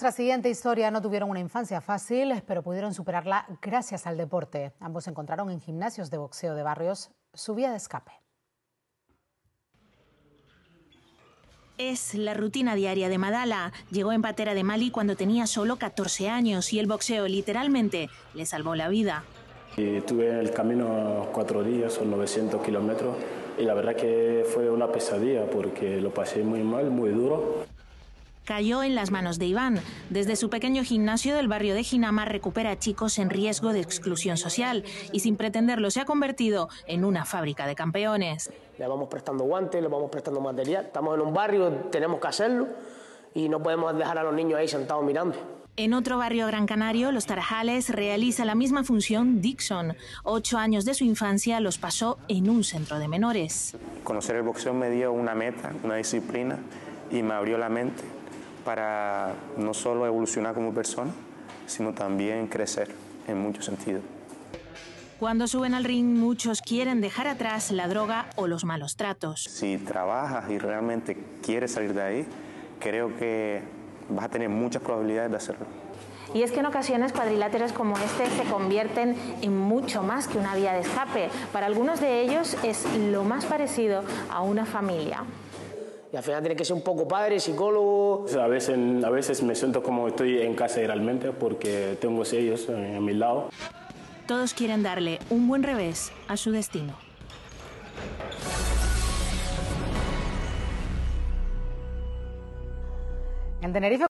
nuestra siguiente historia no tuvieron una infancia fácil, pero pudieron superarla gracias al deporte. Ambos encontraron en gimnasios de boxeo de barrios su vía de escape. Es la rutina diaria de Madala. Llegó en patera de Mali cuando tenía solo 14 años y el boxeo literalmente le salvó la vida. Estuve en el camino 4 días, son 900 kilómetros, y la verdad que fue una pesadilla porque lo pasé muy mal, muy duro. Cayó en las manos de Iván. Desde su pequeño gimnasio del barrio de Ginama recupera a chicos en riesgo de exclusión social y sin pretenderlo se ha convertido en una fábrica de campeones. Le vamos prestando guantes, le vamos prestando material. Estamos en un barrio, tenemos que hacerlo y no podemos dejar a los niños ahí sentados mirando. En otro barrio gran canario, Los Tarajales, realiza la misma función Dixon. 8 años de su infancia los pasó en un centro de menores. Conocer el boxeo me dio una meta, una disciplina y me abrió la mente para no solo evolucionar como persona, sino también crecer en muchos sentidos. Cuando suben al ring, muchos quieren dejar atrás la droga o los malos tratos. Si trabajas y realmente quieres salir de ahí, creo que vas a tener muchas probabilidades de hacerlo. Y es que en ocasiones cuadriláteros como este se convierten en mucho más que una vía de escape. Para algunos de ellos es lo más parecido a una familia. Y al final tiene que ser un poco padre, psicólogo. A veces me siento como estoy en casa realmente porque tengo ellos a mi lado. Todos quieren darle un buen revés a su destino. En Tenerife